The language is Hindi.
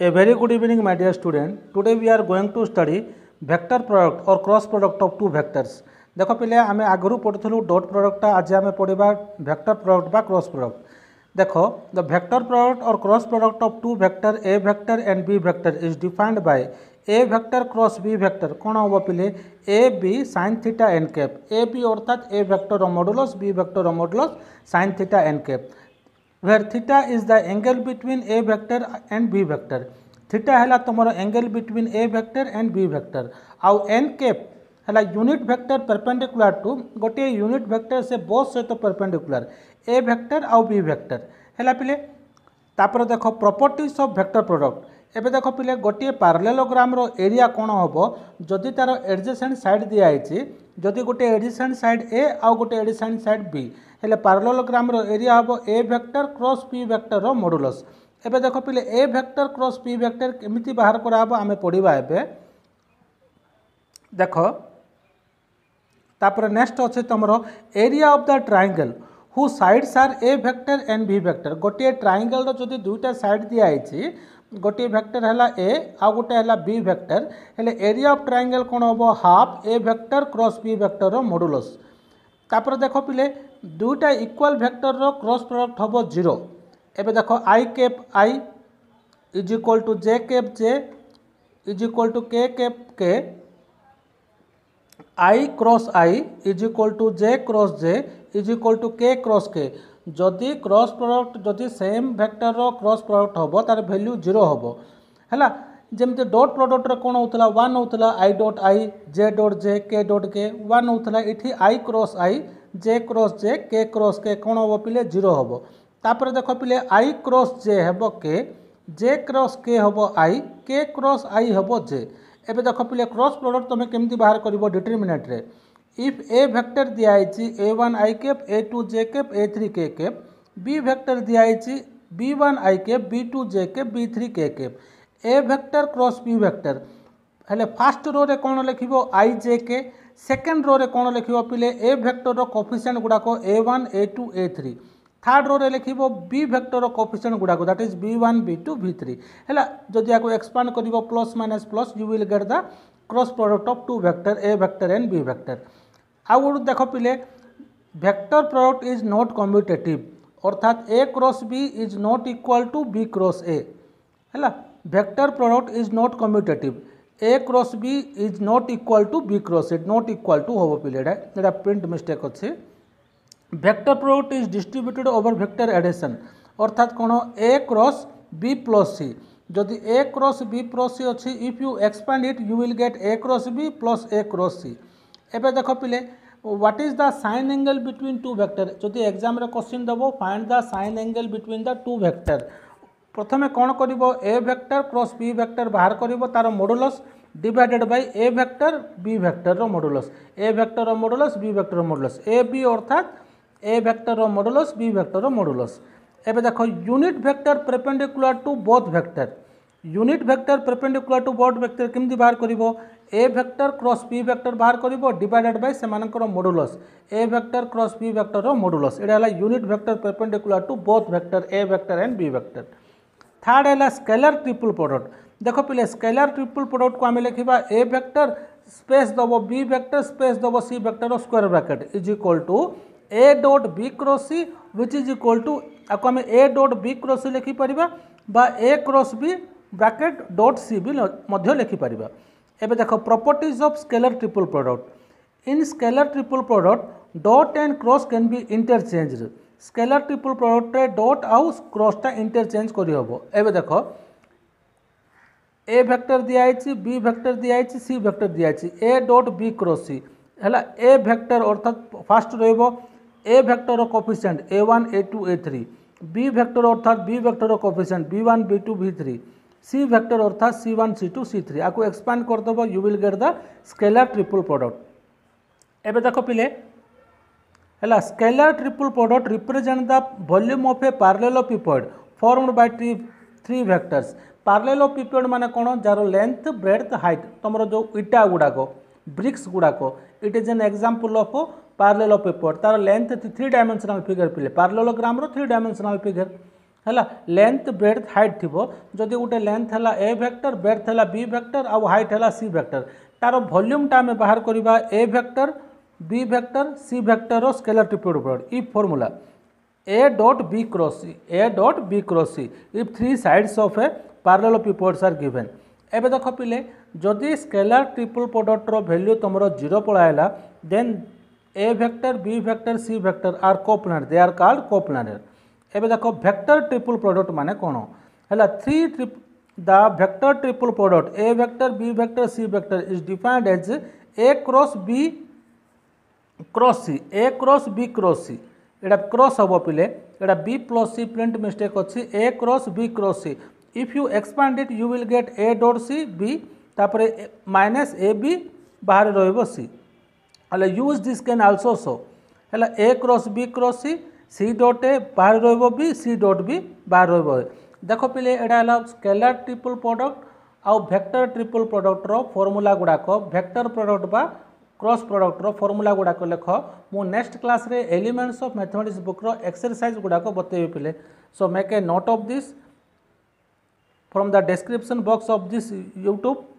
A very good evening, my dear student. Today we are going to study vector product or cross product of two vectors. देखो पिले आमे आगरू पढ़ुथलु डॉट प्रोडक्ट आज आमे पढ़िबा वेक्टर प्रोडक्ट बा क्रॉस प्रोडक्ट. देखो द वेक्टर प्रोडक्ट और cross product of two vector a vector and b vector is defined by a vector cross b vector कौन हम पिले a b sin theta n cap. A b अर्थात a vector modulus b vector modulus sin theta n cap, where theta is the angle between a vector and b vector. theta है तुम angle between a vector and b vector. आउ n कैप है यूनिट वेक्टर परपेंडिकुलर टू गोटे यूनिट वेक्टर से बोथ सहित परपेंडिकुलर a वेक्टर आउ b वेक्टर है पिले. तापर देख प्रॉपर्टीज ऑफ वेक्टर प्रोडक्ट. एबे देख पिले गोटे पैरेललोग्राम रो एरिया कौन हम जदि तार एडजेसेंट साइड दिखाई जदि गोटे एडजेसेंट साइड a आउ गोटे एडजेसेंट साइड b हेले पैरेललोग्राम रो एरिया हम a vector cross b vector रो मॉडुलस. एबे देखो पिले a vector cross b vector केमिति बाहर करा हबो आमे पढिबा. एबे देखो तापर नेक्स्ट अछि तमरो area of the triangle who sides are a vector and b vector. गोटे ट्रायंगल रो जदि दुईटा साइड दिया आइछि गोटे वेक्टर हैला ए आ गोटे हैला बी वेक्टर हेले एरिया ऑफ ट्रायंगल कोन हबो half a vector cross b vector रो मॉडुलस. तापर देखो पिले दुईटा इक्वल वेक्टर रो क्रॉस प्रोडक्ट हम 0. एबे देखो i cap i is equal to j cap j is equal to k cap k. I cross i is equal to j cross j is equal to k cross k. जदि क्रॉस प्रोडक्ट जदि सेम वेक्टर रो क्रॉस प्रोडक्ट हम तार वैल्यू 0 हम है. जमती डॉट प्रोडक्ट रे कौन होता 1 होता I dot I J dot J के डॉट के 1 होता ये आई क्रॉस आई जे क्रॉस जे के क्रॉस के कौन हम पिले 0 हम. तापर देख पिले आई क्रॉस जे हम के जे क्रॉस के हम आई के क्रॉस आई हम जे. एबे देख पिले क्रॉस प्रोडक्ट तुम केमती बाहर कर डिटरमिनेंट रे. इफ ए वेक्टर दिखाई a1 आई कैप a2 जे कैप a3 के कैप, बी वेक्टर दिखाई b1 I cap b2 J cap b3 k cap. A vector cross b vector हेले फास्ट रो रे कौन लिखिबो आई जे के, सेकेंड रो रे कौन लिखिबो पिले ए वेक्टर रो कोफिशिएंट गुडाक a1 a2 a3, third row रे लिखिबो बी वेक्टर रो कोफिशिएंट गुडाक that is b1 b2 b3 हैला. जदि याको एक्सपांड करिवो plus minus plus you will get the cross product of two vector a vector and b vector. आउ देखो पिले vector product is not commutative अर्थात a cross b is not equal to b cross a हैला. Vector product is not commutative a cross b is not equal to b cross a not equal to हम पिले प्रिंट मिस्टेक अच्छे. Vector product is distributed over vector addition अर्थात कौन a cross b plus c. जदि a cross b plus c अच्छी if you expand it you will get a cross b plus a cross c. एबे देखो पिले what is the sine angle between two vector. जदि एग्जाम रे क्वेश्चन दबो find the sine angle between the two vector. प्रथमे कौन करिवो a vector cross b vector बाहर करिवो तार modulus divided by a vector b vector रो मॉडुलस. ए वेक्टर रो मॉडुलस बी वेक्टर रो मॉडुलस ए बी अर्थात ए वेक्टर रो मॉडुलस बी वेक्टर रो मॉडुलस. एबे देखो unit vector perpendicular to both vector. Unit vector perpendicular to both vector केमती बाहर करिवो a vector cross b vector बाहर करिवो डिवाइडेड बाय सेमानकर modulus a vector cross b vector रो मॉडुलस. एडा हला unit vector perpendicular to both vector a vector and b vector. Third है स्केलर ट्रिपल प्रोडक्ट. देखो पिले स्केलर ट्रिपल प्रोडक्ट को आम लिखा ए वेक्टर स्पेस दब बी वेक्टर स्पेस दब c vector square bracket is equal to a dot b cross c which is equal to आपको आम ए डॉट बी क्रॉस सी लिखिपर बा a cross b bracket dot c भी लिखिपर. एबे देखो properties of scalar triple product. In scalar triple product dot and cross can be interchanged. Scalar triple product रे डॉट आउ क्रॉसटा इंटरचेंज करि हबो. एबे देखो ए वेक्टर दियाइछि बी वेक्टर दियाइछि सी वेक्टर दियाइछि a dot b cross c हैला. ए वेक्टर अर्थात फास्ट रहइबो ए वेक्टर रो coefficient a1 a2 a3, b vector अर्थात बी वेक्टर रो coefficient b1 b2 b3, c vector अर्थात c1 c2 c3. आको एक्सपांड कर दबो you will get the scalar triple product. एबे देखो पिले है scalar triple product represent the volume of a parallelepiped formed by three vectors. Parallelepiped माने कौन जार लेंथ ब्रेड्थ हाइट तुम जो इटा गुड़ाक ब्रिक्स गुड़ाक it is an example of parallelepiped. तार लेंथ 3 डायमेंशनल फिगर पिले पैरेललोग्राम रो 3 डायमेंशनल फिगर है लेंथ ब्रेड्थ हाइट थी जदि गोटे लेंथ है ए वेक्टर ब्रेड्थ है बी वेक्टर आउ हाइट है सी वेक्टर तार वॉल्यूमटा आम बाहर करवा a vector b vector c vector scalar triple product ई formula A dot B cross C, A dot B cross C if three sides of a parallelepipeds are given. एबे देख पिले जदि स्केलर ट्रिपल प्रोडक्ट रो वैल्यू तुमरो 0 पळाइला then A vector B vector C vector are coplanar they are called coplanar. एबे देख वेक्टर ट्रिपल प्रोडक्ट माने कोन हैला the vector triple product A vector B vector C vector is defined as A cross B cross C, A cross B cross C. एटा क्रॉस हम पिले एटा b plus c print mistake अच्छी a cross B cross c if you expand it you will get a dot c b तापर माइनस ए बी बाहर रहिबो सी हले use this can also show हला a cross b c dot a बाहर रहिबो बी सी डॉट बी बाहर रहिबो देखो पिले एटा हला स्केलर ट्रिपल प्रोडक्ट आउ वेक्टर ट्रिपल प्रोडक्ट रो फार्मूला गुडाक वेक्टर प्रोडक्ट बा क्रॉस प्रोडक्ट रो फार्मूला गुड़ाक लेख मु नेक्स्ट क्लास रे एलिमेंट्स ऑफ मैथमेटिक्स बुक रो एक्सरसाइज गुड़ाक बतेबी पिले. So make a note of this from the description box of this YouTube.